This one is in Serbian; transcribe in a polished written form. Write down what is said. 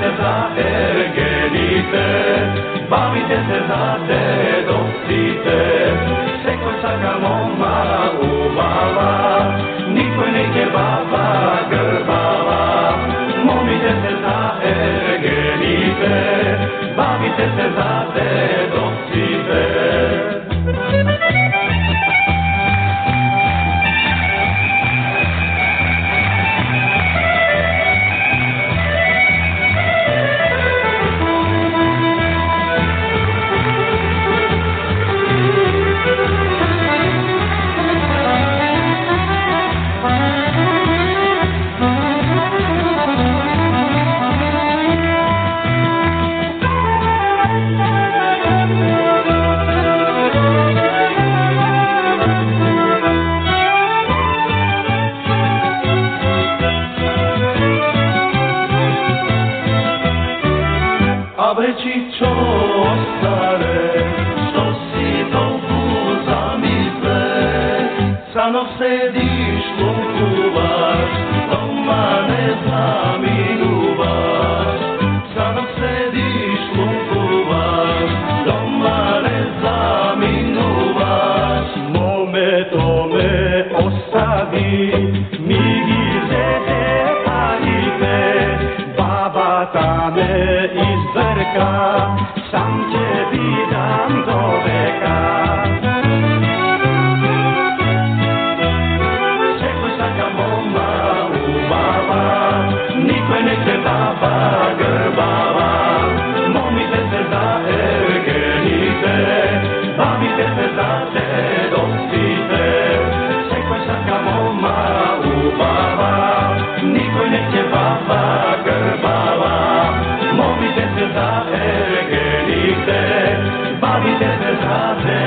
se za ergenite, bavite se za dedovcite. Sekoj svaka moma ubava, nikoj neće baba grbava. Momite se za ergenite, bavite se za dedovcite. Vrećićo stare, što si toliko zamisle, Sanov sediš, lukuvaš, doma ne zaminuvaš. Sanov sediš, lukuvaš, doma ne zaminuvaš. Mome tome ostavi, migi zete ajite, baba tame izvrka, sam tebi dam do veka. Sekoj svaka moma ubava, nikoj neće baba grbava. Momite se za ergenite, bavite se za dedovcite. Sekoj svaka moma ubava, nikoj neće baba grbava. Momite se za ergenite, bavite se za dedovcite.